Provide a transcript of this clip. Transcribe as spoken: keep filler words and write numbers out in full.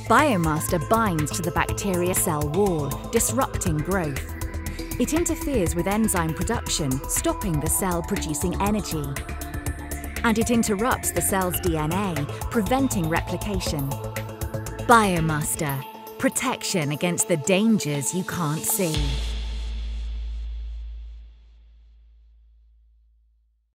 Biomaster binds to the bacteria cell wall, disrupting growth. It interferes with enzyme production, stopping the cell producing energy. And it interrupts the cell's D N A, preventing replication. Biomaster, protection against the dangers you can't see.